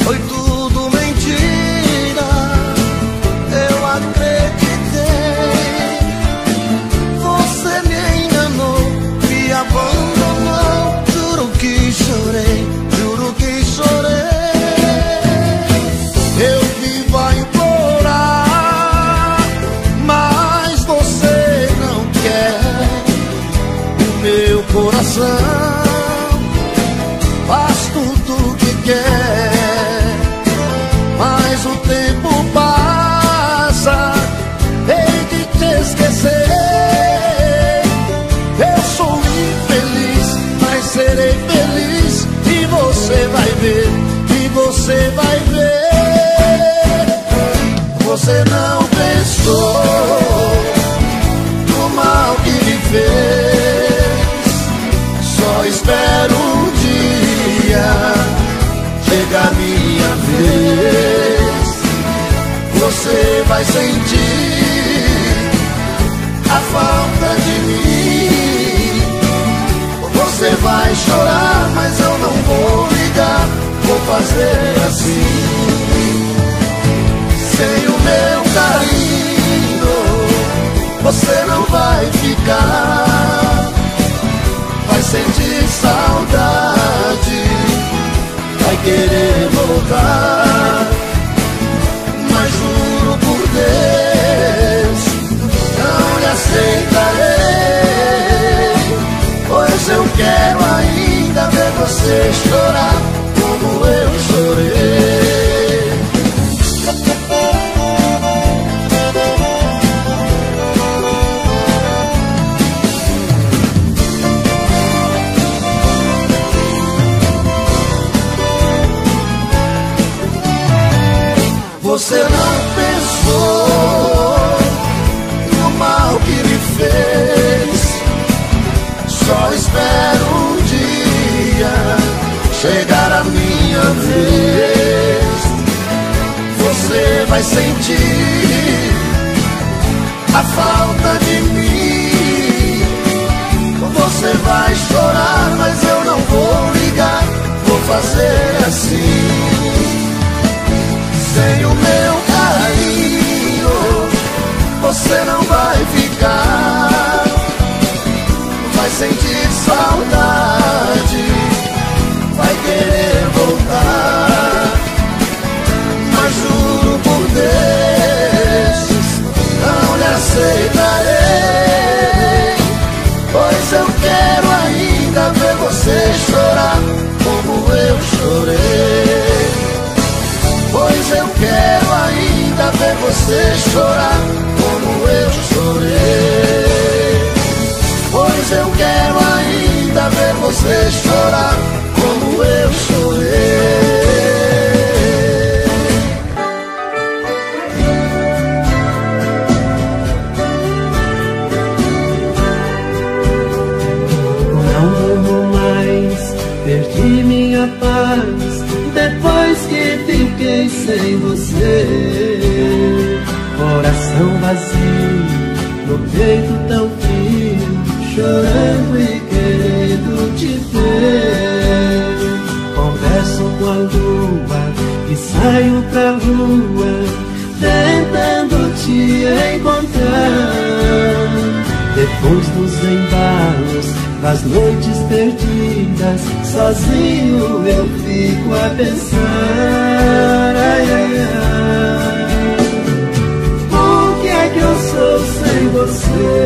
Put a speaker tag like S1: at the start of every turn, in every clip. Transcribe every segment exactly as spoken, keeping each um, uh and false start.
S1: foi tudo mentira, eu acreditei. Você me enganou, me abandonou. Juro que chorei, juro que chorei. Eu vivo a implorar, mas você não quer. O meu coração faz tudo o que quer, mas o tempo passa, hei de te esquecer. Eu sou infeliz, mas serei feliz, e você vai ver, e você vai ver. Você não pensou no mal que me fez, só espero um dia chegar minha vez. Você vai sentir a falta de mim. Você vai chorar, mas eu não vou ligar. Vou fazer assim. Sem o meu carinho você não vai ficar. Vai sentir saudade, vai querer voltar. Mas juro por Deus, não lhe aceitarei, pois eu quero ainda ver você chorar como eu chorei. Você não pensou no mal que me fez, só espero um dia chegar a minha vez. Você vai sentir a falta de mim. Você vai chorar, mas eu não vou ligar. Vou fazer assim. Sem o meu carinho você não vai ficar. Vai sentir saudade, vai querer voltar. Mas juro por Deus, não lhe aceitarei, pois eu quero ainda ver você chorar como eu chorei. Pois eu quero ainda ver você chorar como eu chorei. Pois eu quero ainda ver você chorar como eu chorei.
S2: Não durmo mais, perdi minha paz depois que fiquei sem você. Coração vazio, no peito tão frio, chorando e querendo te ver. Converso com a lua e saio pra rua, tentando te encontrar. Depois dos embalos, das noites perdidas, sozinho eu fico a pensar. Ai, ai, ai, o que é que eu sou sem você?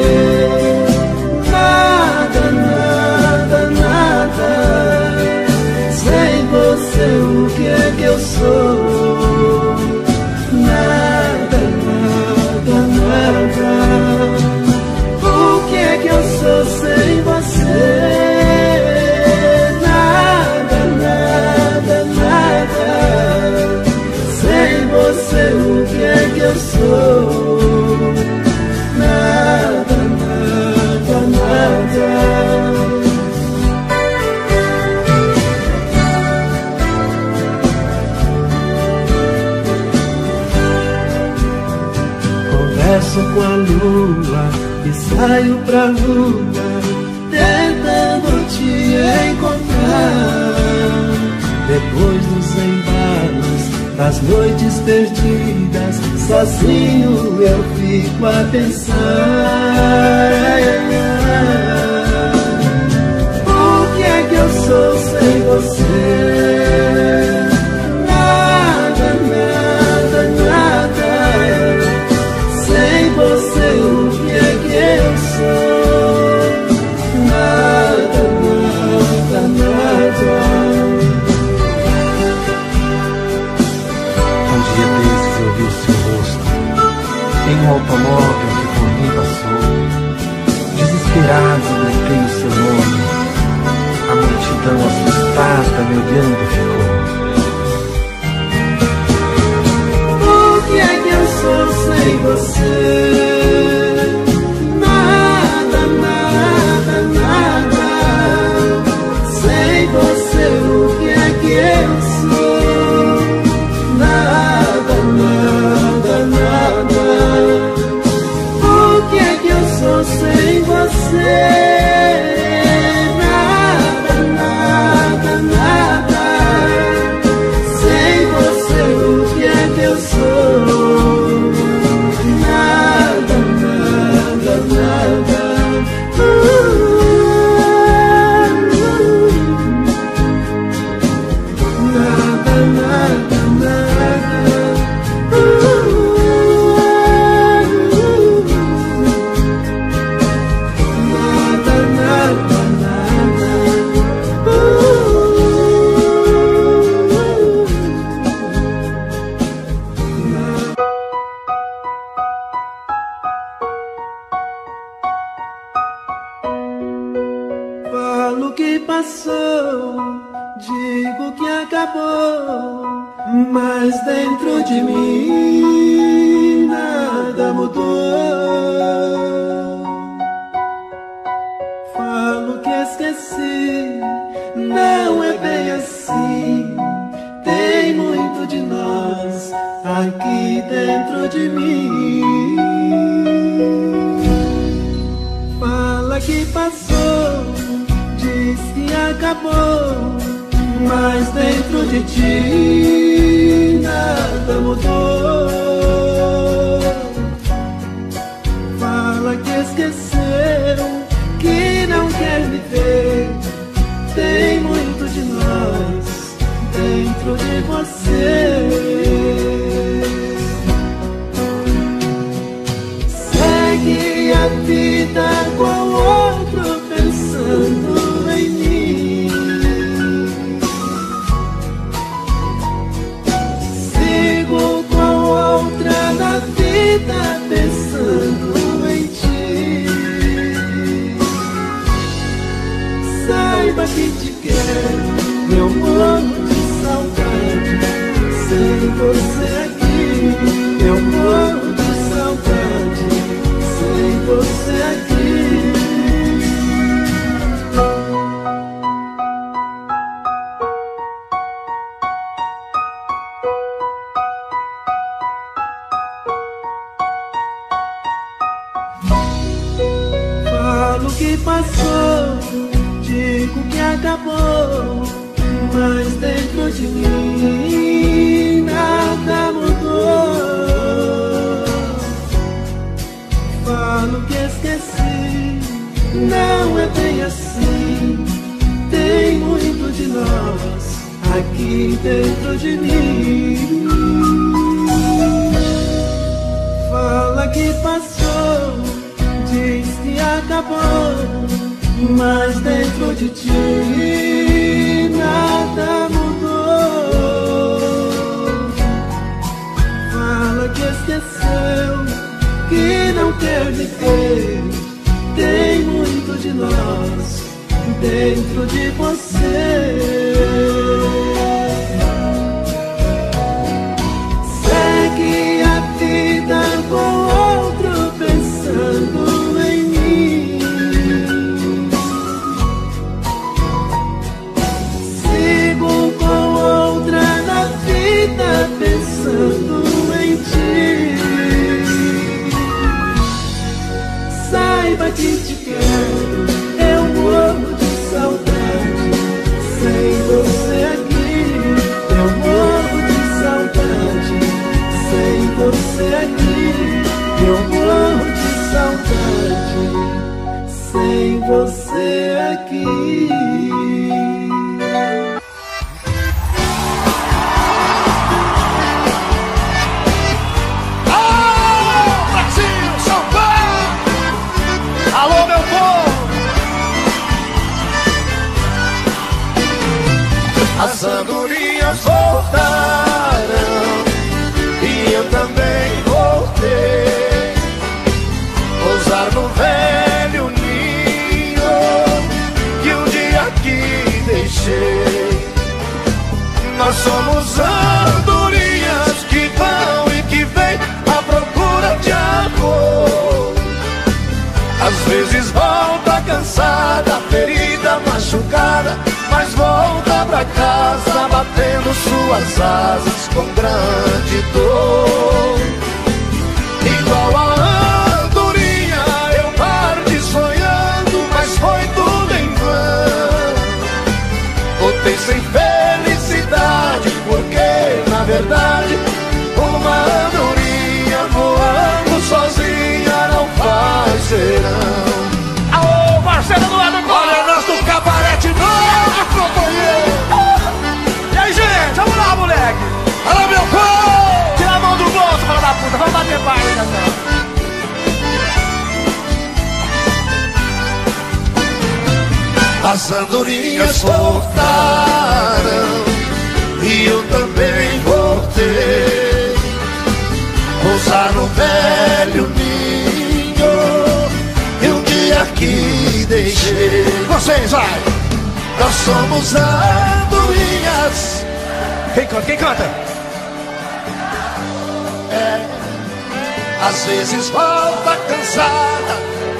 S2: Nada, nada, nada. Sem você o que é que eu sou? Nada, nada, nada. O que é que eu sou sem você? Nada, nada, nada. Sem você o que é que eu sou? Nada, nada, nada. Converso com a lua e saio pra rua, tentando te encontrar. Depois dos embalos, As noites perdidas, sozinho eu fico a pensar. O que é que eu sou sem você? Nada, nada, nada. Sem você o que é que eu sou? Nada, nada, nada.
S3: Em um automóvel que por mim passou, desesperado gritei o seu nome. A multidão assustada me olhando ficou.
S2: O que é que eu sou sem você? Nada, nada, nada. Sem você o que é que eu sou? Nada, nada, nada. O que é que eu sou sem você? Nada, nada, nada. Sem você o que é que eu sou? Nada, nada, nada. Uh, nada, nada, nada. Falo que passou, digo que acabou, mas dentro de mim nada mudou. Falo que esqueci, não é bem assim. Tem muito de nós aqui dentro de mim. Fala que passou, diz que acabou, mas dentro de ti nada mudou. Fala que esqueceu, que não quer me ver. Tem muito de nós dentro de você. Segue a vida com outro pensando em mim. Sigo com outra na vida pensando em ti. Saiba que te quero, eu morro de saudade. Sem você aqui, eu morro de saudade. Sem você aqui. Falo que passou, digo que acabou, mas dentro de mim nada mudou. Falo que esqueci, não é bem assim. Tem muito de nós aqui dentro de mim. Fala que passou, diz que acabou, mas dentro de ti nada mudou. Fala que esqueceu, que não quer me ver. Tem muito de nós dentro de você. Segue a vida com outro pensando em mim. Sigo com outra na vida pensando em ti. Saiba que te quero, eu morro de saudade. Sem aqui.
S1: Alô, Brasil, São Paulo! Alô, meu povo! As andorinhas voltaram e eu também voltei. Pousar no velho ninho que um dia aqui deixei. Nós somos andorinhas que vão e que vêm à procura de amor. Às vezes volta cansada, ferida, machucada, mas volta pra casa batendo suas asas com grande dor. Igual a andorinha eu parti sonhando, mas foi tudo em vão. Voltei sem felicidade, porque na verdade uma andorinha voando sozinha não faz verão. Alô, Marcelo do lado do olha nós do cabaré de novo, companheiro. E aí, gente, vamos lá, moleque. Alô, meu povo. Tira a mão do bolso, fala da puta, vamos bater baile, né? As andorinhas voltaram e eu também voltei. Pousar no velho ninho e um dia aqui deixei. Vocês, vai! Nós somos andorinhas. Quem canta? Quem canta? É. Às vezes volta cansada,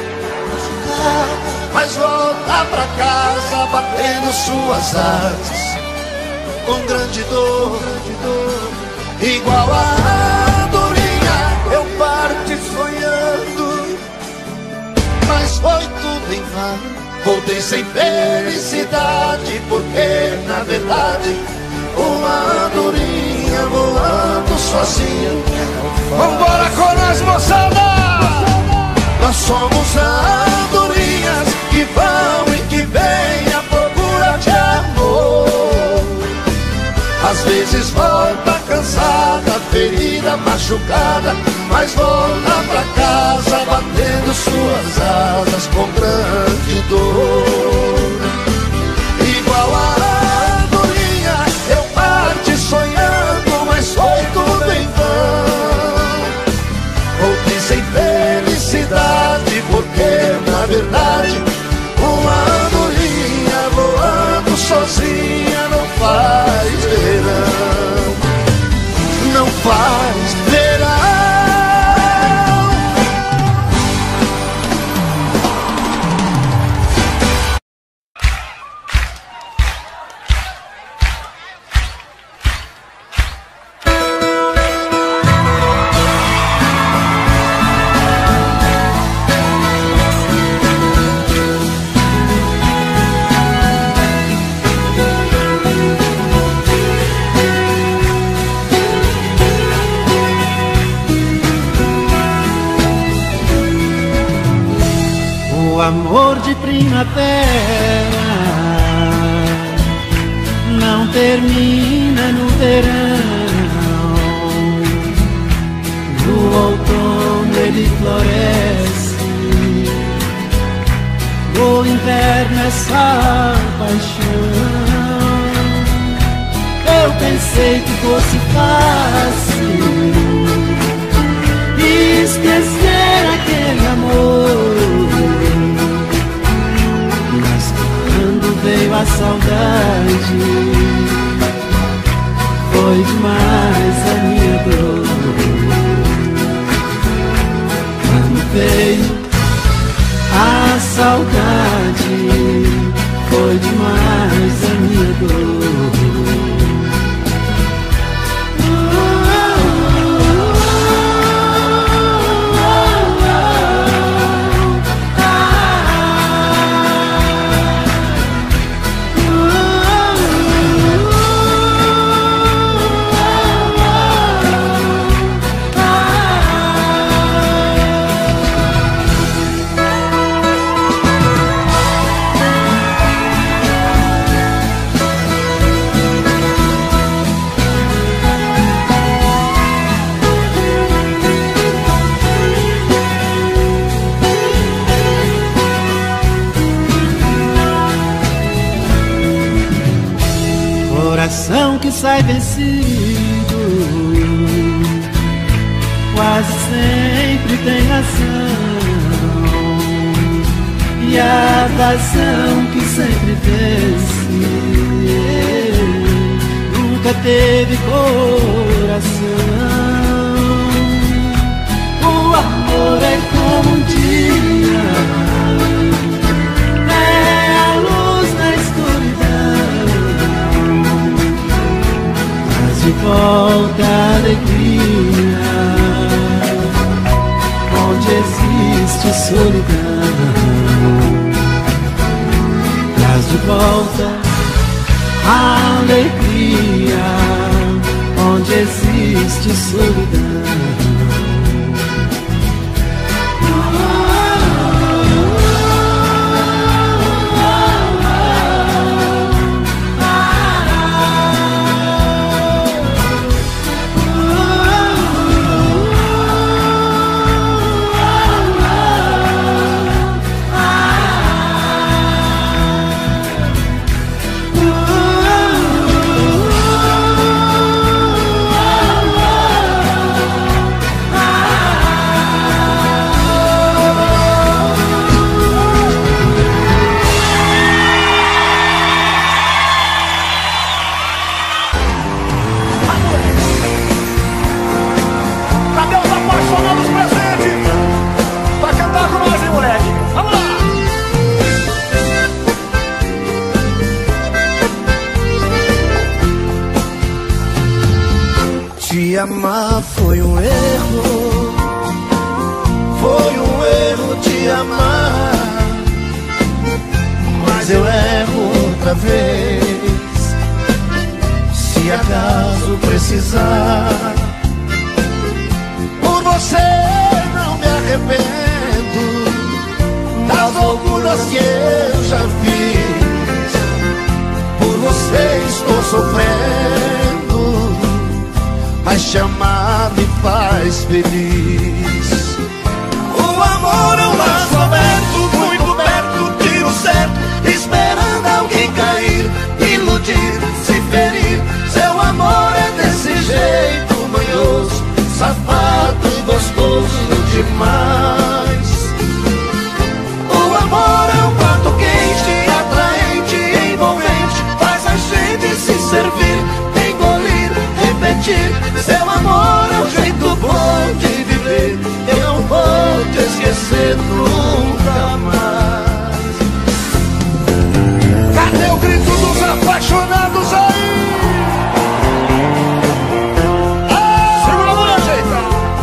S1: mas volta pra casa batendo suas asas com grande dor, grande dor. Igual a andorinha eu parti sonhando, mas foi tudo em vão. Voltei sem felicidade, porque na verdade uma andorinha voando sozinha. Vambora com nós, moçada! Nós somos andorinhas que vão e que vêm à procura de amor. Às vezes volta cansada, ferida, machucada, mas volta pra casa batendo suas asas com grande dor. Igual a andorinha eu parti sonhando, mas foi tudo em vão. Voltei sem felicidade, porque na verdade uma andorinha voando sozinha não faz verão. Não faz verão.
S2: O amor de primavera não termina no verão. No outono ele floresce, o inverno é só paixão. Eu pensei que fosse fácil esquecer aquele amor, mas quando veio a saudade, foi demais a minha dor. Quando veio a saudade, foi demais a minha dor. sai vencido, quase sempre tem razão, e a razão que sempre vence nunca teve coração. O amor é como um dia, é a luz na escuridão, traz de volta a alegria onde existe solidão, traz de volta a alegria onde existe solidão.
S1: Te amar foi um erro, foi um erro te amar, mas eu erro outra vez, se acaso precisar. Por você não me arrependo das loucuras que eu já fiz, por você estou sofrendo, mas te amar me faz feliz. O amor é um laço aberto, muito perto, tiro certo, esperando alguém cair, iludir, se ferir. Seu amor é desse jeito manhoso, safado e gostoso demais. O amor é um prato quente, atraente, envolvente, faz a gente se servir, engolir, repetir. Seu amor é um jeito bom de viver, eu não vou te esquecer nunca mais. Cadê o grito dos apaixonados aí? Ah, segura a mão, ajeita.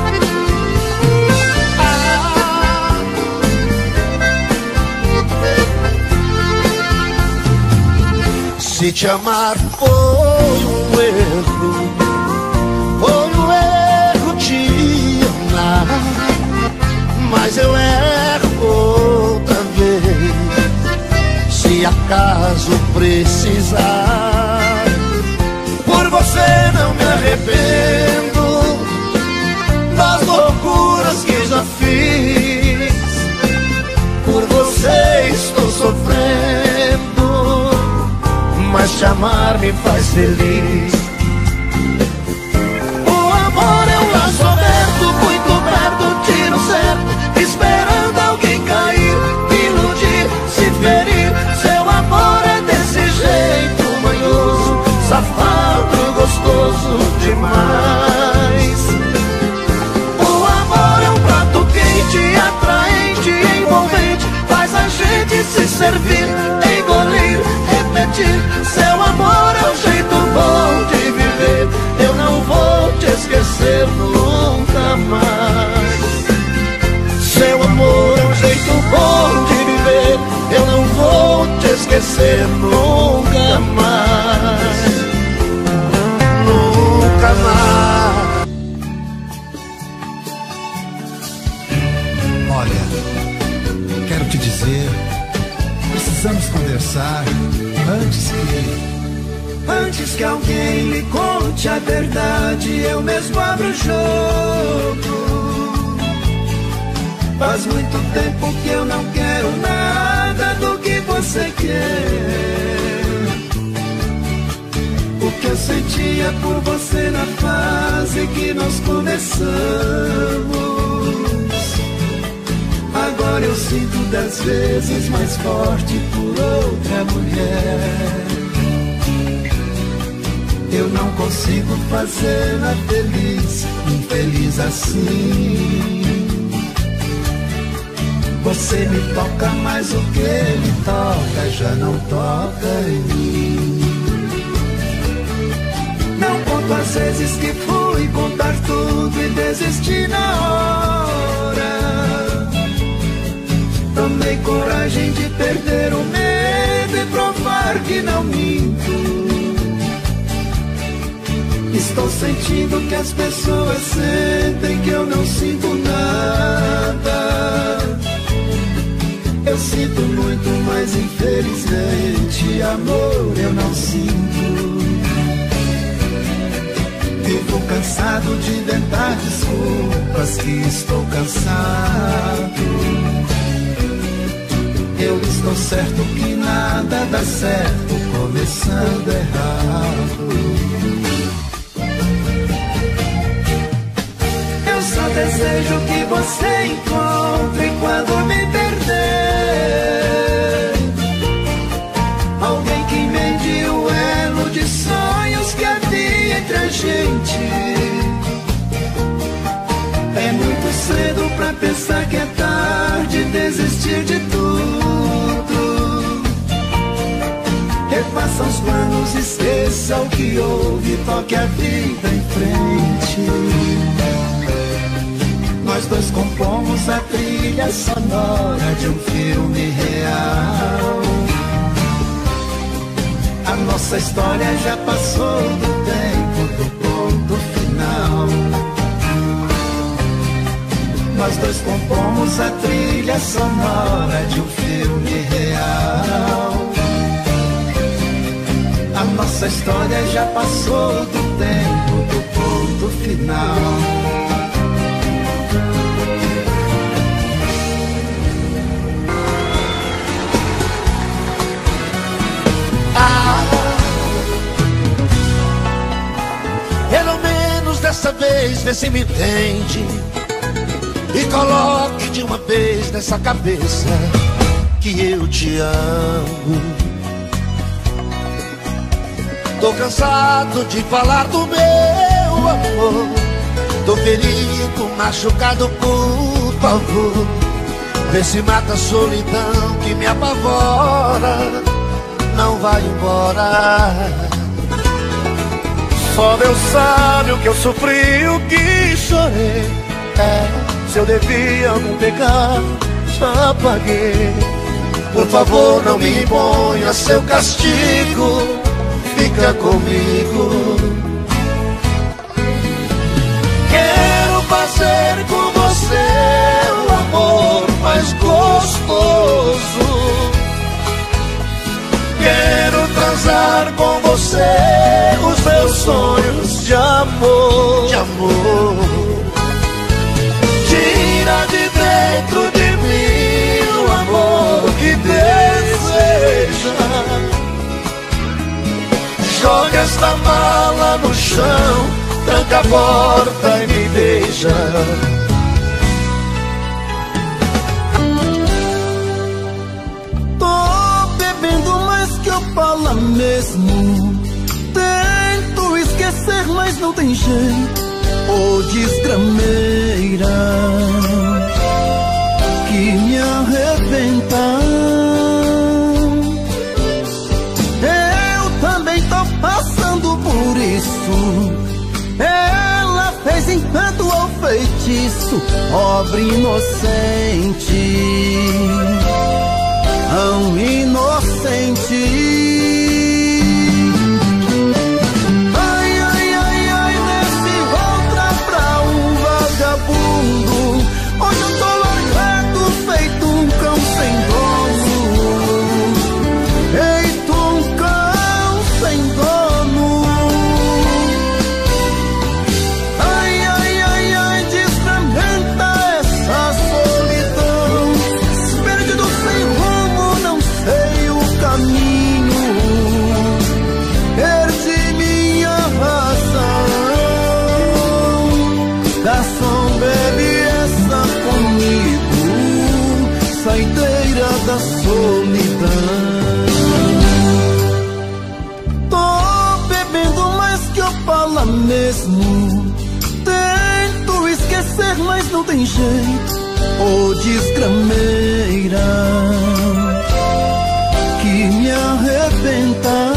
S1: Ah. Se te amar foi um erro, foi um erro te amar, mas eu erro outra vez, se acaso precisar. Por você não me arrependo das loucuras que já fiz, por você estou sofrendo, mas te amar me faz feliz. É um laço aberto, muito perto, tiro certo, esperando alguém cair, iludir, se ferir. Seu amor é desse jeito manhoso, safado, gostoso demais. O amor é um prato quente, atraente, envolvente, faz a gente se servir, engolir, repetir. Seu amor é um jeito bom de viver, eu não vou te esquecer nunca mais. Seu amor é um jeito bom de viver, eu não vou te esquecer nunca mais. Nunca mais.
S4: Olha, quero te dizer, precisamos conversar antes que...
S2: Antes que alguém lhe conte a verdade, eu mesmo abro o jogo. Faz muito tempo que eu não quero nada do que você quer. O que eu sentia por você na fase que nós começamos. Agora eu sinto dez vezes mais forte por outra mulher. Eu não consigo fazê-la feliz, infeliz assim. Você me toca, mas o que ele toca já não toca em mim. Não conto as vezes que fui contar tudo e desisti na hora. Tomei coragem de perder o medo e provar que não minto. Estou sentindo que as pessoas sentem que eu não sinto nada. Eu sinto muito, mas infelizmente amor eu não sinto. Vivo cansado de inventar desculpas que estou cansado. Eu estou certo que nada dá certo começando errado. Eu só desejo que você encontre quando me perder alguém que emende o elo de sonhos que havia entre a gente. É muito cedo pra pensar que é tarde desistir de tudo. Refaça os planos, esqueça o que houve, toque a vida em frente. Nós dois compomos a trilha sonora de um filme real. A nossa história já passou do tempo do ponto final. Nós dois compomos a trilha sonora de um filme real. A nossa história já passou do tempo do ponto final.
S1: Pelo menos dessa vez vê se me entende e coloque de uma vez nessa cabeça que eu te amo. Tô cansado de falar do meu amor. Tô ferido, machucado, por favor. Vê se mata a solidão que me apavora. Não vai embora. Só Deus sabe o que eu sofri, o que chorei. É, se eu devia algum pecado, já paguei. Por favor, não me imponha seu castigo. Fica comigo. Quero fazer com você o amor mais gostoso. Quero transar com você os meus sonhos de amor, de amor. Tira de dentro de mim o amor que deseja. Joga esta mala no chão, tranca a porta e me beija.
S2: Que eu falo mesmo. Tento esquecer, mas não tem jeito. Ô desgrameira que me arrebenta. Eu também tô passando por isso. Ela fez encanto ou feitiço, pobre inocente, tão inocente. Ai, ai, ai, ai, nesse outra pra um vagabundo. Hoje eu tô largado, feito um cão sem dono. Feito um cão sem dono. Ai, ai, ai, ai, desfragmenta essa solidão. Perdido sem rumo, não sei o caminho. mesmo. Tento esquecer, mas não tem jeito. Ô desgrameira que me arrebenta.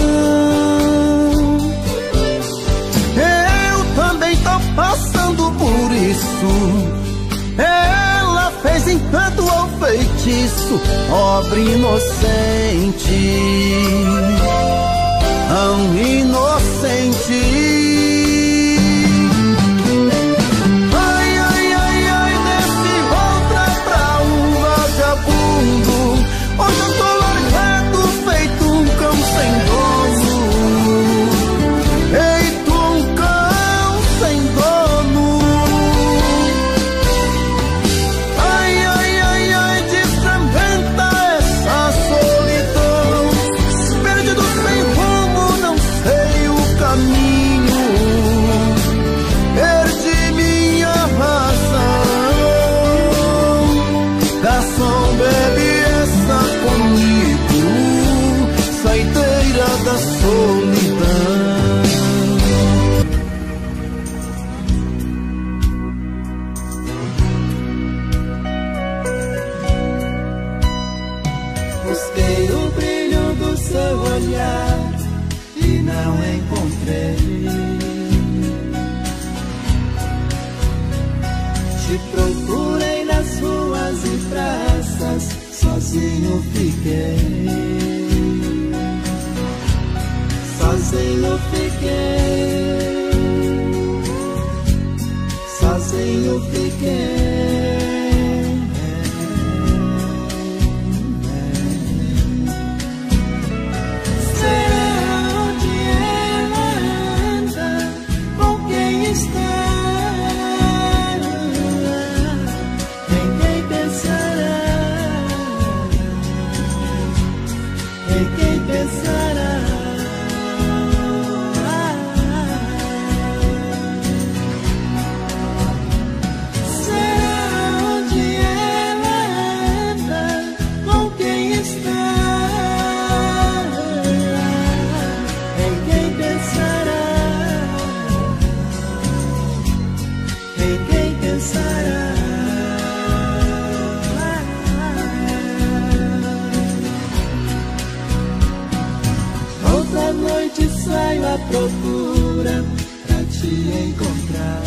S2: Eu também tô passando por isso. Ela fez encanto ao feitiço, pobre inocente, tão inocente. Hoje eu tô largado, feito um cão sem dono. Feito um cão sem dono. Ai, ai, ai, ai, desfragmenta essa solidão. Perdido sem rumo, não sei o caminho. Perdi minha razão. Garçom, bebe comigo, saideira da solidão.
S5: Busquei o brilho do seu olhar e não encontrei. Te procurei nas ruas e praças, sozinho fiquei, sozinho fiquei, sozinho fiquei. Será onde ela anda, com quem está? Em quem pensará? Quem pensará? Será onde ela anda, com quem está? Em quem pensará? Em quem pensará? Toda noite saio à procura pra te encontrar.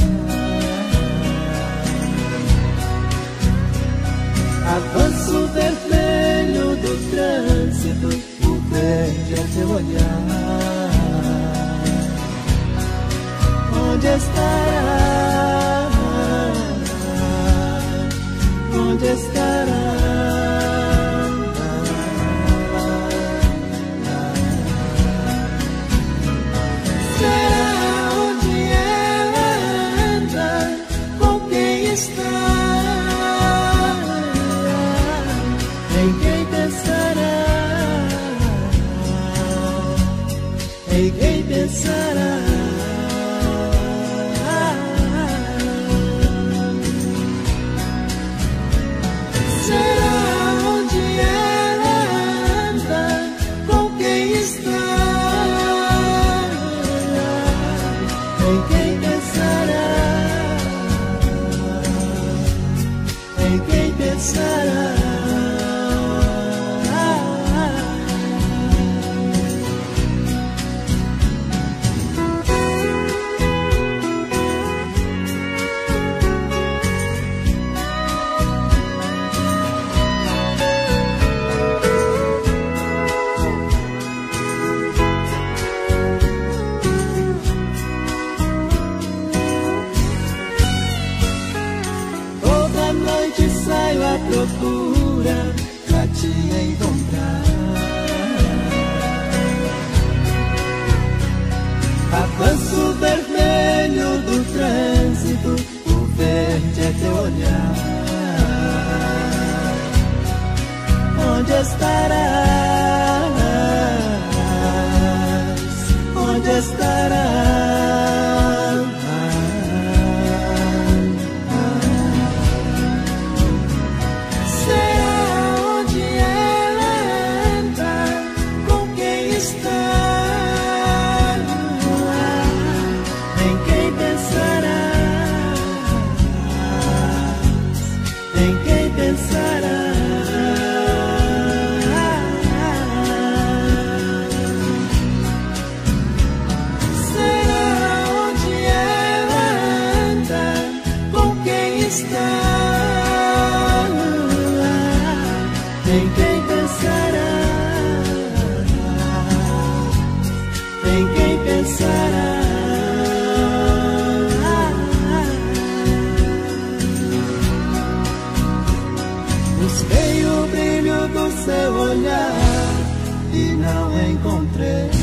S5: Avanço vermelho do trânsito, o verde é teu olhar. Onde estará? Onde estará? Em quem pensará? Será onde ela anda, com quem está? Em quem pensará? Em quem pensará? Saio à procura pra te encontrar. Avanço vermelho do trânsito, o verde é teu olhar. Onde estarás? Onde estarás? Em não encontrei.